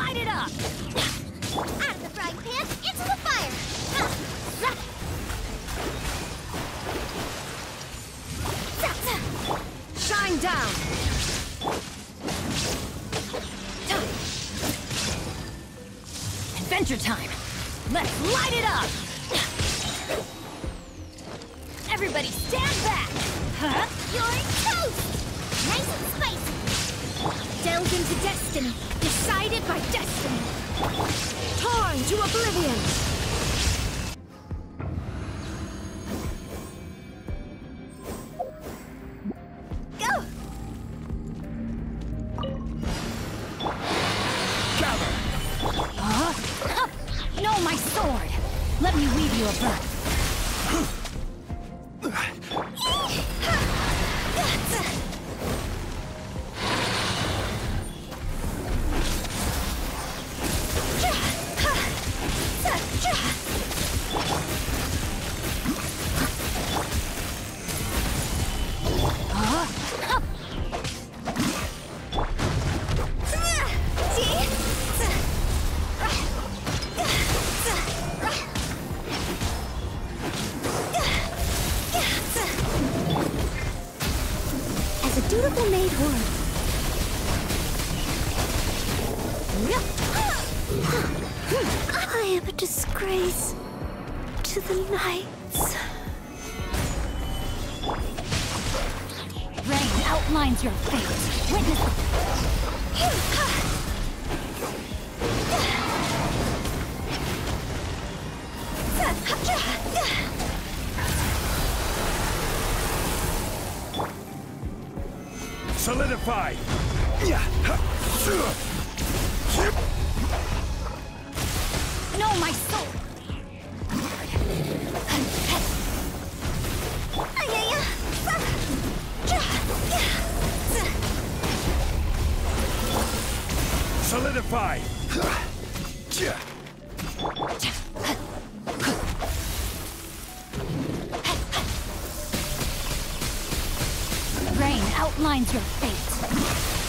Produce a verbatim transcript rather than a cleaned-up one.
light it up! Out of the frying pan, into the fire! Shine down! Adventure time! Let's light it up! Everybody stand back! Huh? You're toast! Nice and spicy! Delve into destiny, decided by destiny! Torn to oblivion! Go! Gather! Huh? Up! No, my sword! Let me weave you a breath. As a dutiful maid would. I am a disgrace to the knights. Rain outlines your fate. Witness Solidify! No, my soul! Solidify! Rain outlines your fate.